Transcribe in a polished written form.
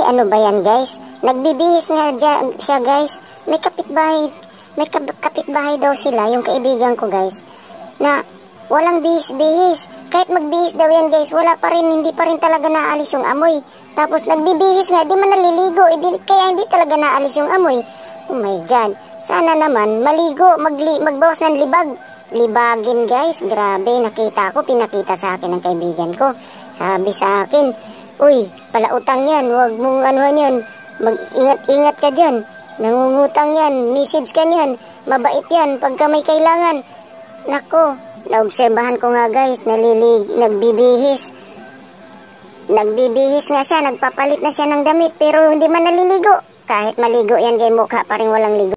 ano ba yan guys? Nagbibihis nga siya guys. May kapitbahay daw sila, yung kaibigan ko guys, na walang bihis-bihis. Kahit magbihis daw yan guys, wala pa rin, hindi pa rin talaga naalis yung amoy. Tapos nagbibihis nga, di man naliligo, kaya hindi talaga naalis yung amoy. Oh my God. Sana naman, maligo, magbawas ng libagin guys. Grabe, nakita ko, pinakita sa akin ng kaibigan ko. Sabi sa akin, uy, palautang yan, huwag mong anuhan yan. Mag-ingat-ingat ka dyan. Nangungutang yan, message ka yan. Mabait yan, pagka may kailangan. Nako, naobserbahan ko nga guys, nagbibihis. Nagbibihis nga siya, nagpapalit na siya ng damit, pero hindi man naliligo. Kahit maligo yan, kay mukha pa rin walang ligo.